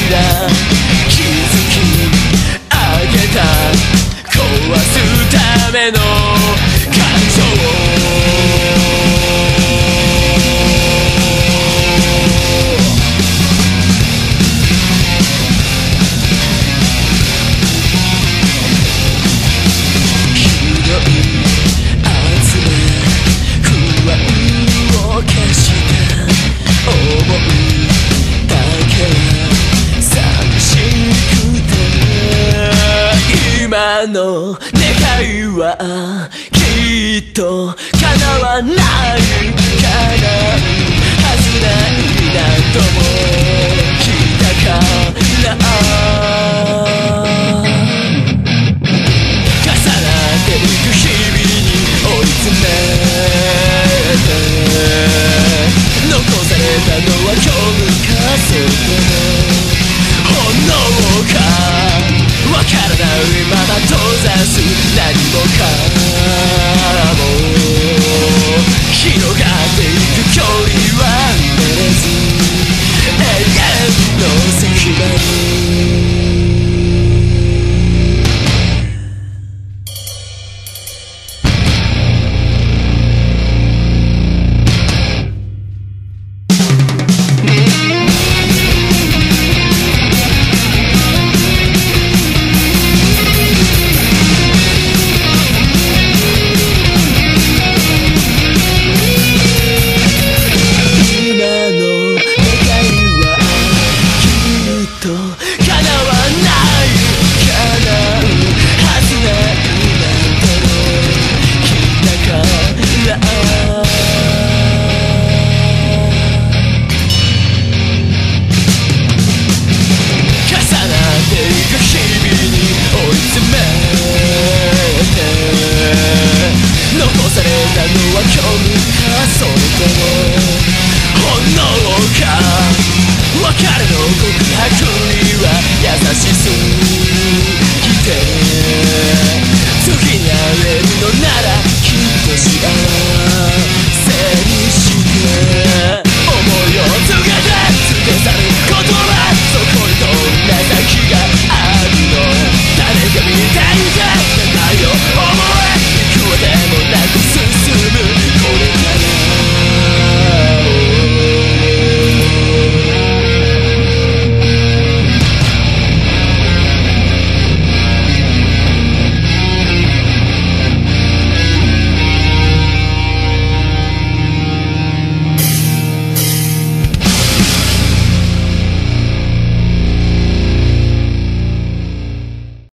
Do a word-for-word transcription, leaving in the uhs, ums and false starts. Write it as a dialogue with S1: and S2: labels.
S1: ら気づき上げた壊すための感情今の願いはきっと叶わない叶うはずないなとも来たから重なっていく日々に追い詰めて残されたのは今日かそれとも本能かわからないまま閉ざす何もか